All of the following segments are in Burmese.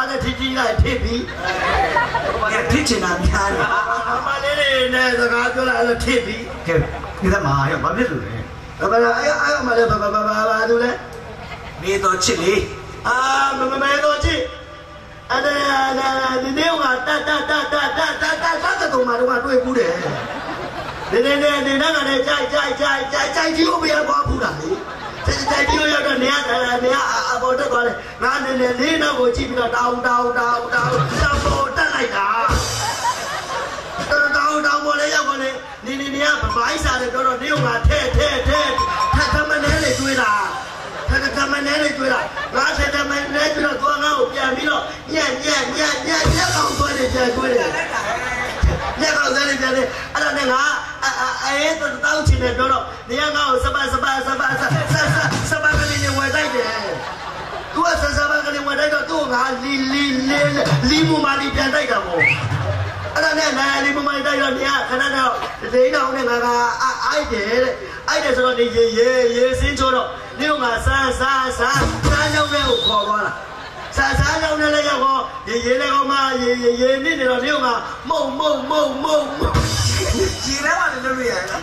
बात ठीक ना ठीक भी ये ठीक चीना बिहार हमारे ने जगह जो ला ठीक भी के इधर माँ है बाबे तो है अब आया हमारे बाबा तो ले मैं तो चिली मैं तो ची अरे ने होगा ता तो मारूंगा तो एक पूरे ने ना ने चाय जी हो गया बहुत पूरा चाय जी हो जाता नया अब ऑर्डर करे ना ने ना वो ची बिना डाउ सब ऑर्डर लाइका डाउ बोले या बोले ने भाई सारे तो ने होगा थे मैंने ले जुएला था मैंने ले जुएला ना से मैंने जुएला तो ना हो गया मिलो ये काम तो ले जुएले ये काम तो ले जुएले अरे ने ना ये तो ताऊ चीने तो ने ना हो सब कली ने वो दाई दे तू सब कली वो दाई तो ना ली मुमाली प्यार दाई का वो अरे ने ना ली मुमाली दाई तो ने खाना ना ले ना उन्हें ना आई दे सो ने ये सिंह छोड़ो ने होगा सा जाओ ने वो खो वाला सा जाओ ने ले जाओ ये ले को माँ ये ने होगा मो चीना वाले लोग भी है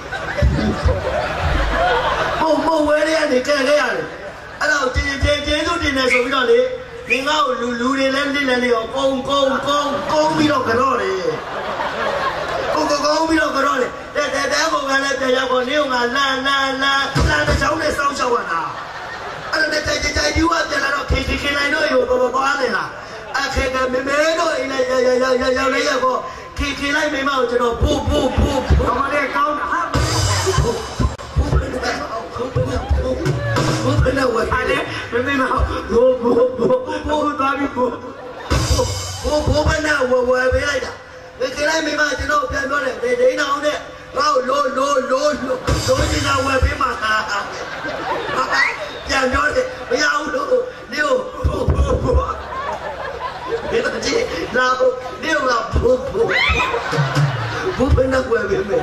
मो वे ले यार निकल गया अरे जे तो दिन है सो भी तो ले निगाह लू ले कौन भी तो करो रे कौन भी तो करो रे ते वो वाले पे जाओ नहीं होगा ला तो जाओ ने साउ वाला अरे ते युवा ते ला तो खी नहीं नो यो बाबा ले ना आखे का मैं नो या ले या को खी नहीं मैं माउ चलो पू हमारे अकाउंट हां ना वो अरे मैं ना वो दाबी वो बना वो भी आया मैं कह रहा मैं मां चलो प्यार बोले दे ना उन्हें लो जी ना वो भी मां क्या जोड़े मैं आऊं लो ये तो जी ना लो वो बना वो भी मैं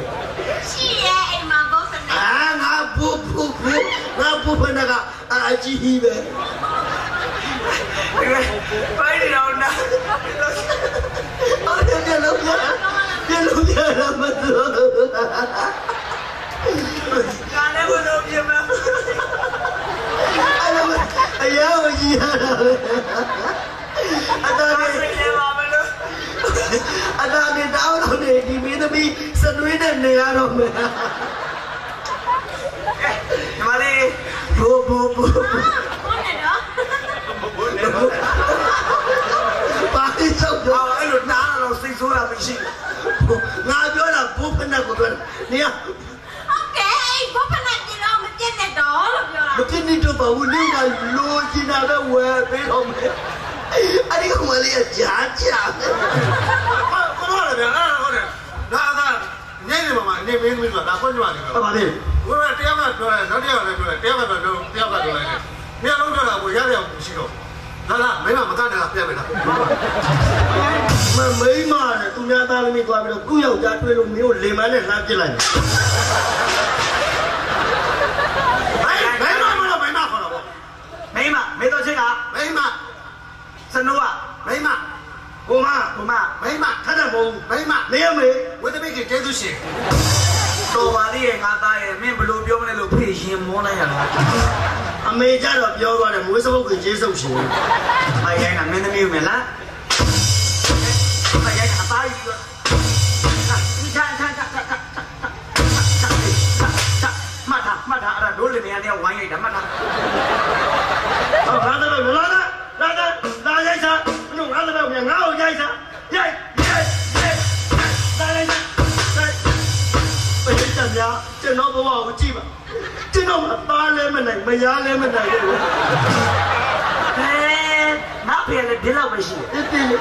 ना बना का आज ही बे भाई नहीं ना और ये लोग यार मत गाने बोलो ये मैं अरे वो जी ada ni tahu tu ni di mana bi senui dan ni ada me. Kembali. Bu. Mana dah? Pasti sok. Awak lu nak lu sing suara bisi. Ngajak lah bu pernah ku tu. Ni ah. Okay, bu pernah jadi macam ni dah. Macam ni tu bau ni kan lo cina dah web belum. Adik kamu lihat jajan. Kau ada ni, dah. Ni mama, ni minum dah. Kau jual ni. Apa ni? Kau tiap hari jual, nanti ada jual, tiap hari jual. Ni orang jual aku jadi aku sih tu. Dah, memang makan dah tiap hari. Memang, tu ni ada ni tu ada. Kau yang jatuh lu ni, lima ni nak jalan. Memang, betul cakap. Memang. Senua. Memang. Kuma. Memang. Kada mau. Memang. Ni apa? Kita bikin jadi sih. तो वाली है गाता है मैं ब्लू प्यो में लोग फिर ये मोना यार अमेजा लो प्यो वाले मुझे सब कुछ जैसे उसे भाई यार ना मैंने भी में ला भाई यार गाता है मटा अरे डोल में आने वाई है मटा अब राधा जैसा नु राधा में गाओ जैसा ये这老不往我记吧，这老嘛打来没来，没压来没来的。 哎，那边的别老不行。 对。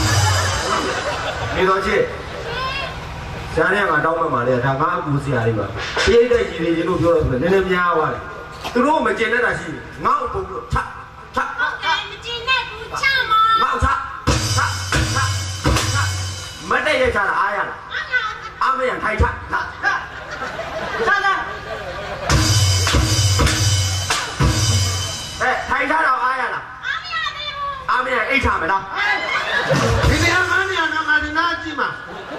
你多去。下年我找我妈的，他俺姑是哪里吧？别的一路ပြော了，你那边话嘞，都说我们今天那是，俺不差。 Okay, macam ni aku cama. 俺差，没得也差了，哎呀，俺们也太差，哎，太差了，哎呀了，俺们也一差。 ထားမယ်လားဒီနေရာငါနေရာတော့ငါဒီနာကြည့်မှာ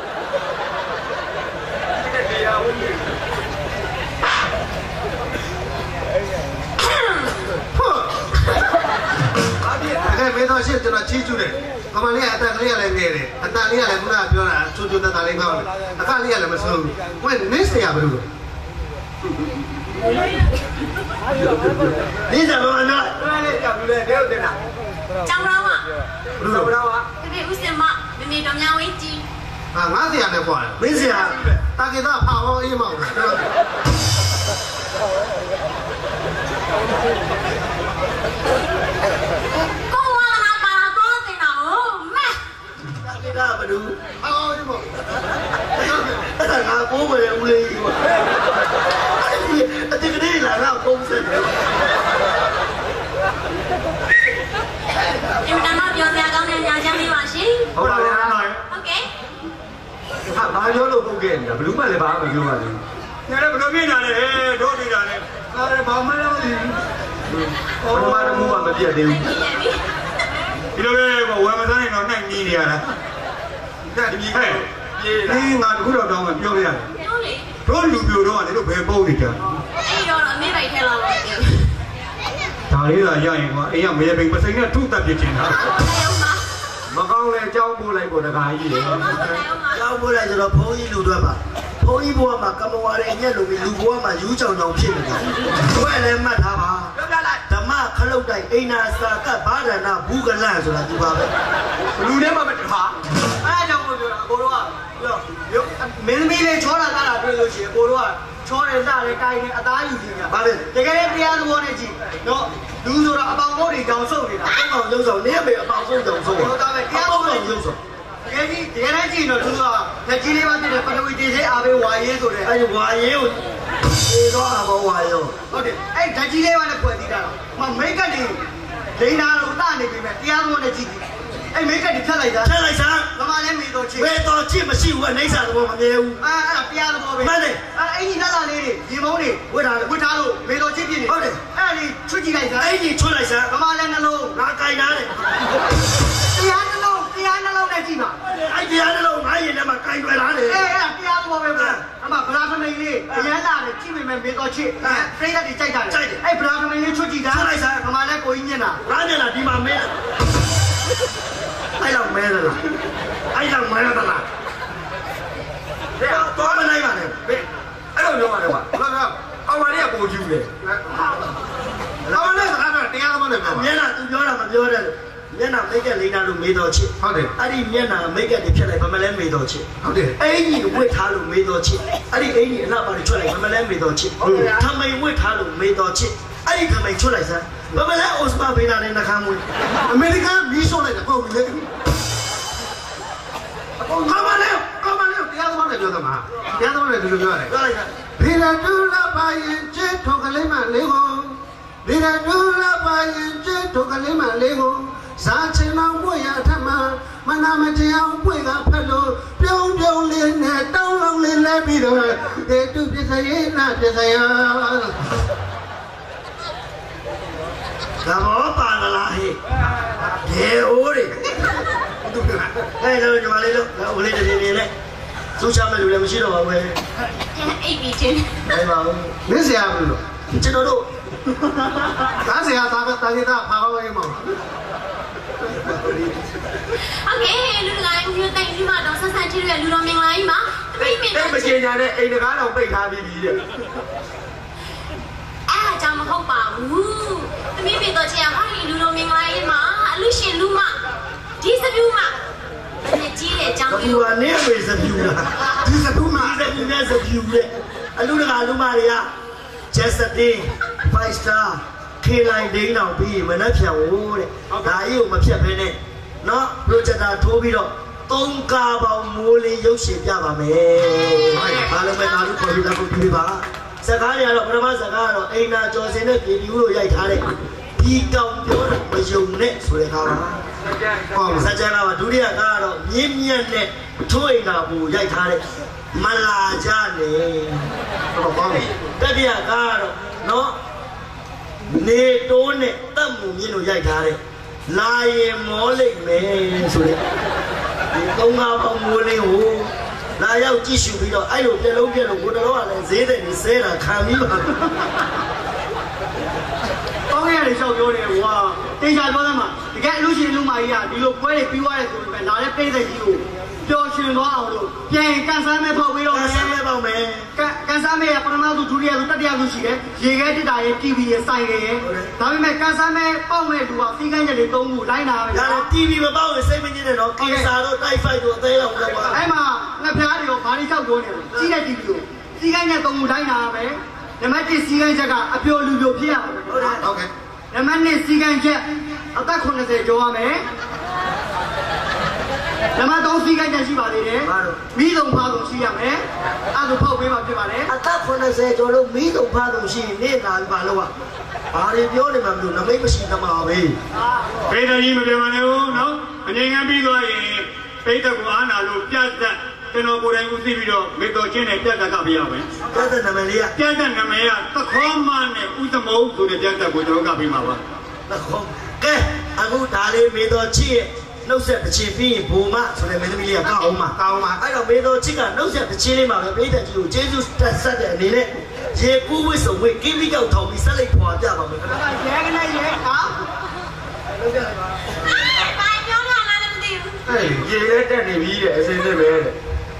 အဲ့မေတော့ရှင်းကျွန်တော်ချီးကျူးတယ်ကမလေးအတန်လေးကလည်းငယ်တယ်အတန်လေးကလည်းခုနကပြောတာချူချူတတလေးကောင်းတယ်အခါလေးကလည်းမဆုံးဘူးဝယ်နေစရာဘယ်လိုလဲ你怎么了？ ကြောက်ပြီးလဲတဲ့တင်တာကျောင်းတော်ကဘယ်လိုလဲတပည့်ဦးစင်မမမေတော်များဝင်းကြီးငါစရာနဲ့ကွာ没事啊， တာကေတာဖာဟောအေးမောင်ကိုဝါလာပါတော့တင်တော့မဲ这个不如， အော်အေးမောင်那俺不会无理嘛。这个你来了公司。 အင်တာနက်ပြောစရာကောင်းတဲ့ညာချမ်းလေးပါရှင်ဟုတ်ပါလားဟုတ်ကဲ့ဟာဘာပြောလို့ပုတ်ခဲ့နေတာဘလူးမလည်းဘာမှမပြောပါဘူးညလည်းဘယ်လိုပြနေတာလဲတို့နေတာလဲအဲ့ဘာမှလည်းမသိဘူးဘာမှလည်းမပြတ်သေးဘူးဒီလိုပဲဝယ်မစားနေတော့နှိုက်ညီးနေရတာဒါဒီဟဲ့ဒီငါတခုတော့တောင်းမှပြောလိုက်ရတယ်ပြောလေတို့လူပြိုတော့ကလည်းတို့ဘယ်ပုံးနေကြအဲ့တော့အမေပိုက်ထဲလာလို့ပြောဒါလေးသာရရင်ကွာအိမ်ကမေပိန်ပစိန်နဲ့ထုတက်ပြစ်ချင်တာရုံပါမကောင်းလဲအကြောင်းပို့လိုက်ဖို့တခါကြီးလေရုံပါရောက်ပို့လိုက်ဆိုတော့ဘုန်းကြီးလူတွေပါဘုန်းကြီးဘုရားမှာကမ္မဝါရဲ့ညက်လိုပြီးလူဘုရားမှာယူးချောင်ချောင်ဖြစ်နေတာဘွဲလည်းမှတ်ထားပါဓမ္မခလုတ်တိုင်အိနာစာကဘာဒနာဘူးကလန့်ဆိုတာဒီပါပဲဘလူထဲမှာမတခါအဲ့ဒါကြောင့်ကိုပြောတာအကိုတို့ကပြောမင်းသမီးလေးချောတာကားတာတွေ့လို့ရှိရင်အကိုတို့ကချောတယ်စားတယ်ကိုင်းတယ်အသားယူနေကြဘာလဲတကယ်တရားသဘောနဲ့ကြည့်နော်လူဆိုတာအပေါင်ဘုတ်တွေကြောင်ဆုပ်နေတာအပေါင်းရုပ်ဆောင်နေပဲအပေါင်းဆုံးတုံဆုံးဟုတ်တာပဲတရားအသပေါင်းဘောဆုံးနဲ့ရုပ်ဆောင်တကယ်ကြီးတကယ်တမ်းကြည့်တော့လူကလက်ကြီးလေးပါတဲ့ပထဝီတေသေးအားပေးဝါရေးဆိုတဲ့အဲ့ဒီဝါရဲကိုသေတော့အဘောဝါရောဟုတ်တယ်အဲ့ဓာတ်ကြီးလေးပါနဲ့ဖွယ်တည်တာတော့မိတ်ကတ်တွေဒိန်းနာလို့တနေပြီမဲ့တရားသဘောနဲ့ကြည့်အဲ့မိတ်ကတ်တွေဖြတ်လိုက်တာထက်လိုက်စမ်းမမလည်းမေတော့ချစ်ဘယ်တော့ချစ်မရှိဘူးအနေစာတော့မမြဲဘူးအဲ့ဒါတရားသဘောပဲမှန်တယ်အဲ့အင်ကြီးလာလာလေးတွေရေမုံးတွေဝတ်ထားလို့မေတော်ချစ်ပြည့်နေဟုတ်တယ်အဲ့ဒီချွတ်ကြည့်လိုက်တာအဲ့ဒီချွတ်လိုက်စမ်းမမလည်းနှလုံးငါကြိုင်တာလေတရားနှလုံးနဲ့ကြည့်ပါအဲ့တရားနှလုံးငါရင်ထဲမှာကြိုင်တွယ်လာတယ်အဲ့ဒါတရားသဘောပဲဗျာအမဗလာသမီးလေးအရန်လာတယ်ကြည့်မိမယ်မေတော်ချစ်ပြိတ္တတွေကြိုက်တာအဲ့ဗလာသမီးလေးချွတ်ကြည့်တာမမလည်းကိုကြီးညင်တာငါမျက်နှာဒီမှာမဲအဲ့တော့မဲလားအဲ့တော့မဲလားတော့မနိုင်ပါနဲ့ဘယ်အဲ့လိုပြောရတယ်ကွာဟုတ်ကဲ့အောင်ပါလေးကပိုကျူးတယ်အောင်လည်းစကားတော့တရားသမားနဲ့ပြောပါမျက်နှာသူပြောတာမပြောတဲ့မျက်နှာမိတ်ကလိမ့်တာလို့မေးတော်ချစ်ဟုတ်တယ်အဲ့ဒီမျက်နှာမိတ်ကတွေဖြတ်လိုက်ဘာမလဲမေးတော်ချစ်ဟုတ်တယ်အင်ကြီးဝတ်ထားလို့မေးတော်ချစ်အဲ့ဒီအင်ကြီးအလှပါတွေချွတ်လိုက်ဘာမလဲမေးတော်ချစ်ထမိန်ဝတ်ထားလို့မေးတော်ချစ်အဲ့ဒီထမိန်ချွတ်လိုက်စမ်းဘာမလဲအော်စပါဘေးနာနဲ့နှခမ်းမွေးအမေရိကန်မီးရှို့လိုက်တယ်ပုံပြီလေကောင်းပါလေတရားသမားနဲ့ပြောသမားတရားသမားနဲ့ဒီလိုပြောရတယ်ပြောလိုက်စမ်းဘေရဒူလာပါရင်ချစ်ထုတ်ကလေးမလေးကိုဘေရဒူလာပါရင်ချစ်ထုတ်ကလေးမလေးကိုစားချင်အောင်ပွေရထမမနာမတရားပွေကဖက်လို့ပြုံးလေးနဲ့တောင်းလုံးလေးလဲပြီးတော့တေတုပစ္စယေနာပစ္စယဒါဘောပါလားဟဲ့ရေအိုးတွေအဲ့တော့ညီမလေးတို့ဦးလေးတည်းနေနဲ့သူ့ချမဲ့လူလည်းမရှိတော့ပါဘူးပဲအိတ်ပြီးချင်းနိုင်ပါဘူးမင်းဆရာဘူးလို့ကျွန်တော်တို့သားဆရာသားပဲတာကိတာဖာကောင်းရေးမှာဟုတ်ကဲ့လူတကာဦးမျိုးတိုင်ပြီးမှတော့ဆက်ဆက်ချစ်ရလူတော်မင်္ဂလာကြီးမှာတပိမင်တိတ်မကြေညာတဲ့အိမ်တကားတော့ပိတ်ထားပြီးပြီတဲ့အဲ့ဒါကြောင့်မဟုတ်ပါဘူးတပိမင်တော့ချစ်ရဟာလူတော်မင်္ဂလာကြီးမှာအလူရှင်လူမဒီစပြူမနဲ့ကြီးတဲ့အကြောင်းကပူကနေဝေစပြူလားဒီစပြူမှာဒီစပြူနဲ့စပြူတဲ့အလူတကာလူမတွေက Chesapeake 5 star ခေလိုက်ဒိန်းအောင်ပြီးမနှက်ဖြံဖို့တဲ့ဒါကြီးကိုမဖြတ်ဘဲနဲ့နော် projector ထိုးပြီးတော့3ကားပေါင်းမိုးလေးရုပ်ရှင်ပြပါမယ်အားလုံးပဲအားလုံးခေါ်ပြီးတော့ပြုပြပါစကားတွေကတော့ပထမစကားကတော့အိမ်နာကျော်စင်နဲ့ပြည်ပြီးလို့ရိုက်ထားတဲ့ဒီကောင်ပြောတာမယုံနဲ့ဆိုတဲ့ကားပါဟုတ်စကြနာပါဒုတိယကားကတော့မြင်းမြတ်နဲ့ထိုးအိမ်နာပူရိုက်ထားတဲ့မလာကြနဲ့ဟုတ်ပါဘူးတတိယကားကတော့နော်နေတိုးနဲ့တက်မှုမြင့်လို့ရိုက်ထားတဲ့ Lai Molly man, so don't have a morning. Lai out tissue, I don't know, good and say that he said, I can't even. Oh, yeah, it's so good. Wow. They are one of them. Get Lucy Lumaya, you look very pure and I pay the you. George Wow, yeah, Cansame Power, Cansame, Panama, Julia, Tatianushi, she get it at TV and sign. Tame Cansame, Pome, to a figure in the Tomu, Lina, TV about the 7 minutes of Kisaro, Typhoid, or they don't know. Emma, Napario, Panica, see that you. Sigana Tomu Lina, the magic Sigaja, a pure Lupia. Okay. The man is Siganja, attack on the Joame. Nama don't see guys as you are there. We don't pardon see him, eh? I don't put him up to my head. I thought when I said, "Oh, me don't pardon see him, neither Baloa." Are you the only man who make a sheet of our way? Peter, you may know, and you can be going. Peter Guana, look just that. Then I'll go and see you, because Jen and Jetta Gabi away. Jetta Namaya, Jetta Namaya, the common with the move to the Jetta with Gabi Mava. I go to me to cheer. No set the chippy, Puma, so they made me a Kauma. I don't make no chicken, no set the chili, my baby, you, Jesus, that's Saturday, Nile. Jay, who is a week, give me go to me, selling for a job. Hey, you let them be as in the bed.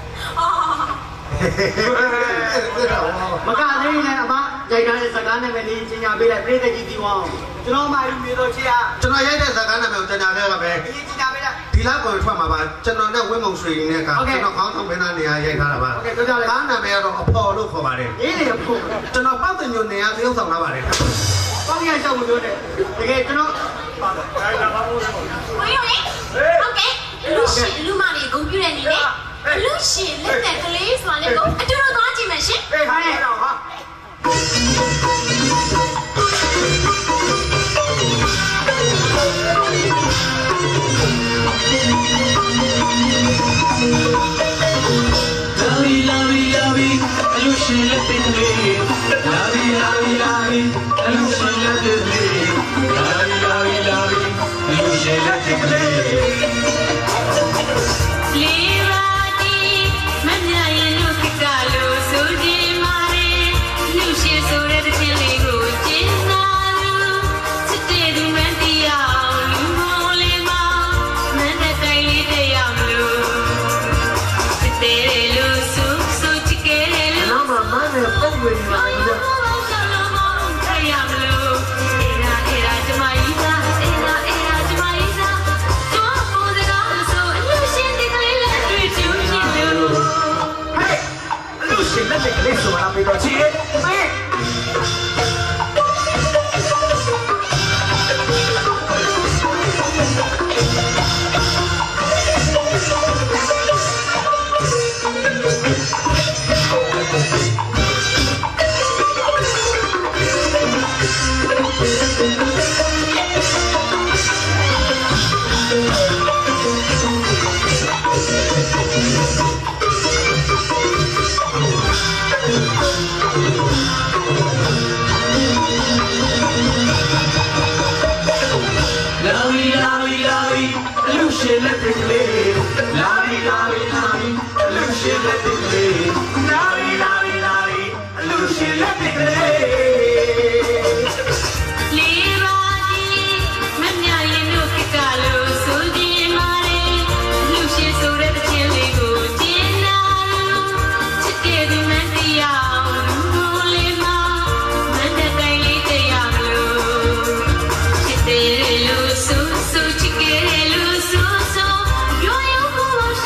Magana about Jagana Sagana when he's in a bit of bread that you want. You know my middle chair. Tonight, Sagana Melton. Pilago from about General Women Street in the car. Okay, no, I'm going to Yagana. Okay, good. Anna made a poor look for it. To know about the new name, you don't know about it. Oh, yes, I will do it. Okay, to know. Okay, Lucy, Lumani, computer in it. Lucy, let that police one go. I do not want you, machine. Hey, hi, Lucy, let it be. Lucy, let it be. Lucy, let it be.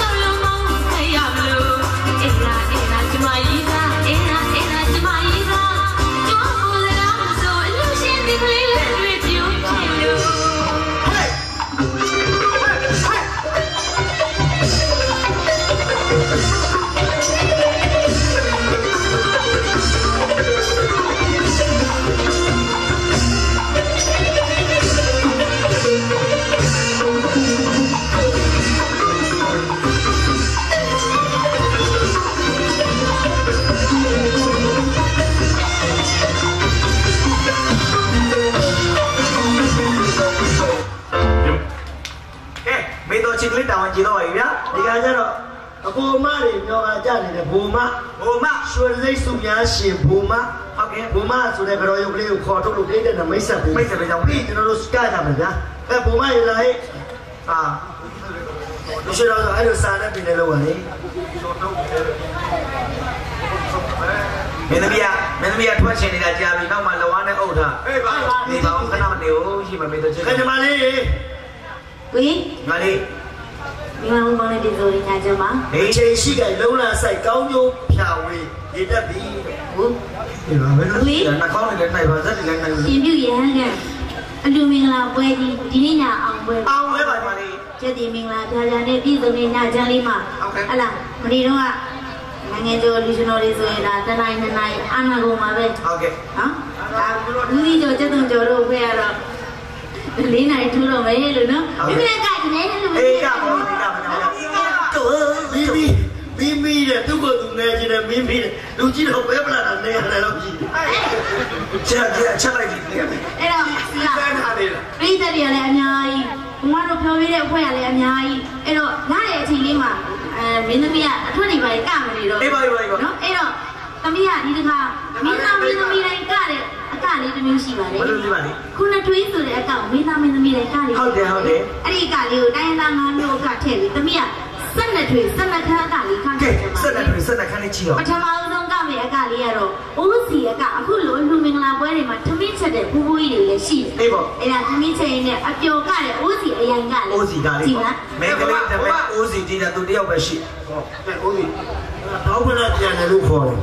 Era, တော့ချစ်ကလေးတောင်းကြည့်တော့ပါဗျာဒီကကြတော့အပေါ်မတွေပြောတာကြနေတယ်ဘူမရွှေစိတ်စုများရှင်ဘူမဟုတ်ကဲ့ဘူမဆိုတဲ့ကြော်ရုပ်ကလေးကိုခေါ်ထုတ်လို့ပြည့်တဲ့မိတ်ဆက်ပြီးကျွန်တော်တို့စကကြမယ်ဗျာအဲဘူမရလာဟဲ့ဒီလိုတော့အဲ့လိုစားတဲ့ပြည်နယ်လောက်ပါလေမင်းသမီးထွက်ချင်နေတာကြာပြီနောက်မှလဝါနဲ့အုပ်ထားအေးပါဒီပါခဏမနေဘူးရှိမှမေးတော့ချင်ခင်ဗျာလေးဝေးငါလေးဒီမှာဘုံနဲ့ဒီဆိုရင်ညာကျမဒီချိန်ရှိကလုံးလာဆိုင်ကောင်းကျိုးဖြာဝေးရေတက်ပြီဟုတ်ဒီပါပဲဝေးနှာခေါင်းနဲ့နိုင်ပါဇက်တွေလည်းနိုင်ဘူးရှင်ပြုရဟန်းကအလူမင်္ဂလာပွဲကြီးဒီနေ့ညအောင်ပွဲပါပါလေးကျက်တီမင်္ဂလာဖြာဖြာနဲ့ပြည်စုံနေညချမ်းလေးမှာဟလာမဒီတော့ကငယ်ကျော်လူရှင်တော်လေးဆိုရင်ဒါတနိုင်နှစ်နိုင်အာနာကုန်ပါပဲဟုတ်ကဲ့နော်ဒါဘူးဒီကျော်ကျက်သွန်ကျော်တို့ဖွဲ့ရတော့လေးနိုင်ထူတော့မယ်လို့နော်ဒီနေ့ကတည်းကလည်းအေးရပါဘူးဒီကမနာမီတဲ့သူ့ကိုသူနေချင်တယ်မင်းပြီးတယ်လူကြီးတော့ပဲပလာတာနေရတယ်လို့ကြီးချက်လိုက်ပြီအဲ့တော့လာထားသေးလားပြည်သက်တွေကလည်းအများကြီးဘုံကတော့ဖြောပြတဲ့အဖွဲ့ကလည်းအများကြီးအဲ့တော့ရတဲ့အချိန်လေးမှာမင်းသမီးကအထွတ်နေပါလေကမနေတော့အေးပါနော်အဲ့တော့သမီးကဒီတစ်ခါမင်းသမီးတိုင်းကတဲ့အကလေးတစ်မျိုးရှိပါတယ်ဘယ်လိုလဲပါလဲခုနှစ်ထွေးဆိုတဲ့အကောင်မင်းသမီးတိုင်းကလေးဟုတ်တယ်အဲ့ဒီကလေးကိုတိုင်းသား၅မျိုးကထည့်ပြီးသမီးကဆက်နှစ်ထွေးဆက်နှစ်ခန်းအကလေးခန့်ခဲ့တယ်ဆက်နှစ်ထွေးဆက်နှစ်ခန်းလေးကြည့်အောင်ပထမဆုံးကမယ့်အကလေးကတော့အိုးစီအကအခုလိုလူမင်္ဂလာပွဲတွေမှာထမင်းချက်တဲ့ဘူးဘူးကြီးတွေလည်းရှိတယ်အေးပေါ့အဲ့ဒါထမင်းချက်ရင်လည်းအပျော်ကတဲ့အိုးစီအရင်ကလည်းအိုးစီကလေးပေါ့မဲကလေးတပည့်အိုးစီကြည့်တာသူတယောက်ပဲရှိဟုတ်ကဲ့အိုးစီတော့ဘယ်နဲ့ပြန်တယ်လို့ခေါ်တယ်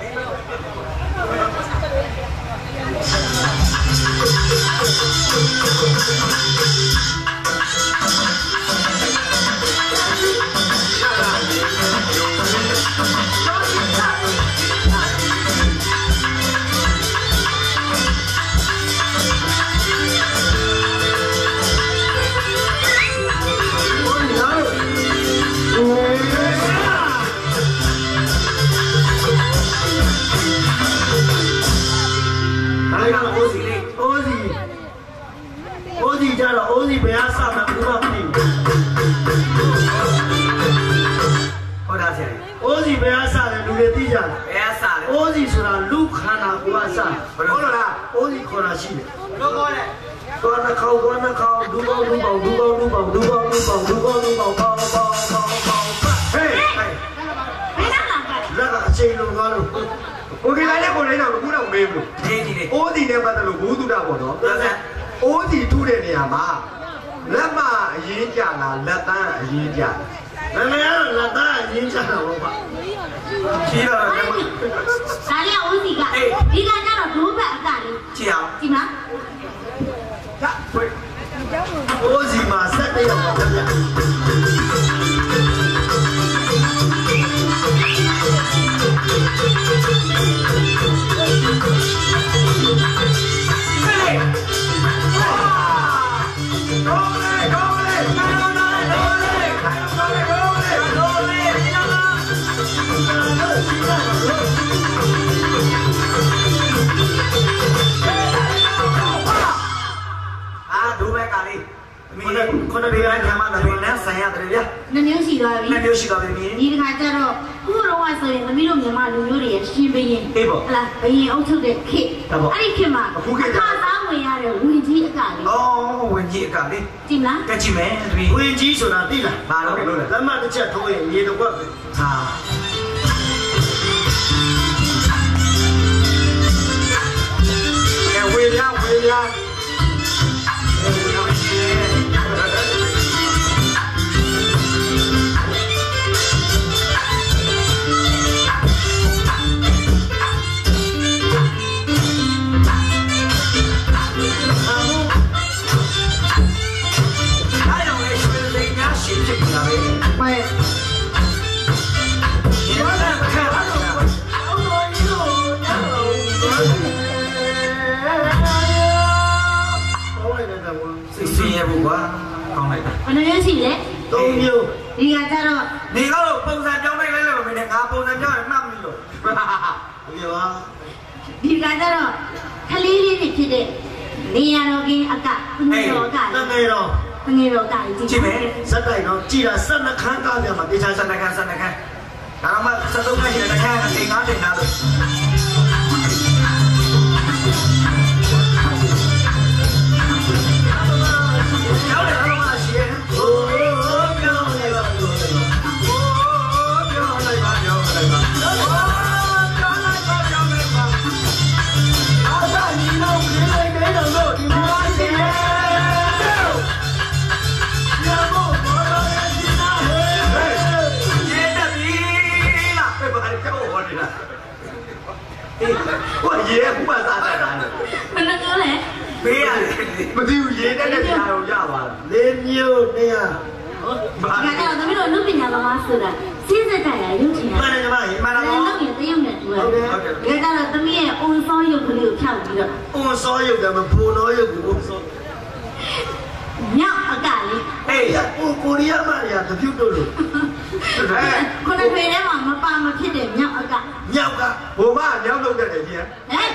အိုးစီကြတော့အိုးစီဘယ်အားစမှဘူးမသိဘူးဟုတ်တာဆရာအိုးစီဘယ်အားစလဲလူတွေသိကြတယ်ဘယ်အားစလဲအိုးစီဆိုတာလူခန္ဓာကိုယ်အားစဟုတ်လားအိုးစီခေါ်တာရှိတယ်လို့ခေါ်တယ်သွားနှခေါင်းသွားနှခေါင်းဒူပေါင်းဒူပေါင်းဒူပေါင်းဒူပေါင်းဒူပေါင်းဒူပေါင်းဒူပေါင်းဒူပေါင်းပေါင်းပေါင်းပေါင်းပေါင်းဟေးဘယ်လာလက်ကချိန်လုံးသွားလို့ကိုဒီလိုက်နဲ့ကိုလေးတော့ဘူးတော့မေးဘူးဒီဒီလေးအိုးစီနဲ့ပတ်သက်လို့ဘူးသူတာပေါ့နော်အိုးစီထုတဲ့နေရာမှာလက်မအရင်ကြလားလက်တန်းအရင်ကြနာမည်ကတော့လက်သားအရင်ကြတာပေါ့ဗျကြီးတော့ဒါလေးအိုးစီကဒီကကြတော့ဒိုးဘက်အကလေးကြည့်အောင်ကြည့်မလားအိုးစီမှာဆက်တရောက်ပါဗျာခုနကပြောတဲ့မှာလည်းနဲ့ဆိုင်ရတယ်ဗျာနှစ်မျိုးရှိသွားပြီနှစ်မျိုးရှိသွားပြီဒီတစ်ခါကျတော့ခုတော့ဆိုရင်သမီးတို့မြန်မာလူမျိုးတွေရရှင်းဘရင်အေးပေါ့ဟလားဘရင်အုပ်ချုပ်တဲ့ခေတ်အဲ့ဒီခေတ်မှာအခုခေတ်ကသားဝင်ရတဲ့ဝင်ကြီးအကလေးဩဝင်ကြီးအကလေးကြည့်မလားကကြည့်မယ်သမီးဝင်ကြီးဆိုတာသိလားဘာလို့လဲလက်မတစ်ချက်ထိုးရင်ရေတော့ဟာကဲဝေးရဘယ်နှမျိုးရှိလဲ၃မျိုးဒီကကြတော့နေတော့ပုံစံပြောင်းလိုက်လဲလို့မင်းငါပုံစံပြောင်းရင်မှတ်ပြီလို့ဟုတ်ကဲ့ပါဒီကကြတော့ခလေးလေးတွေဖြစ်တဲ့နေရတော်ကင်းအကဦးတော်ကတကယ်တော့ဟငယ်တော့တာကြီးကြည့်မယ်ဇက်တိုက်တော့ကြည်တာ12ခန်းကားပြန်မှာတေချာ 12ခန်းဒါမှ73ခန်းရှိတဲ့တစ်ခန်းကအိမ်9တင်တာလို့ရောက်တယ်တော့မှရှိရဲ့ဟိုးပြောင်းနေပါပြောင်းလိုက်ပါပြောင်းလိုက်ပါအားသာညီလုံးခင်းလိုက်တဲ့တော့ဒီမှာရှိရဲ့ရမို့ဘောရရဲ့ဒီနာဟဲ့ရေတပီလာပဲဘာလဲကြောက်ဟောနေတာဟိုရေကဘာသာတာလဲဘယ်လိုလဲဘေးရတယ်မသိဘူးရေတက်တဲ့နေရာကိုရပါလားလေးမျိုးနေရဘာလဲငါတော့သမီးတို့လူပညာသမားဆိုတာစိစက်တိုင်ရရုပ်ချင်မှန်တယ်ညီမရေမှန်တယ်လည်းလုပ်ရင်တရုပ်နဲ့တူတယ်ဒါကတော့သမီးရဲ့အုံစောရုပ်ကလေးကိုဖြောက်ပြီးတော့အွန်စောရုပ်တယ်မဘိုးတော်ရုပ်ကိုအွန်စောမြောက်အကလေးအေးကိုရီးယားမှာရတပြုတ်တို့လို့ခုနကထဲမှာမပါမဖြစ်တဲ့မြောက်အကမြောက်ကဘုမညောင်းလုပ်တဲ့ကြီးဟဲ့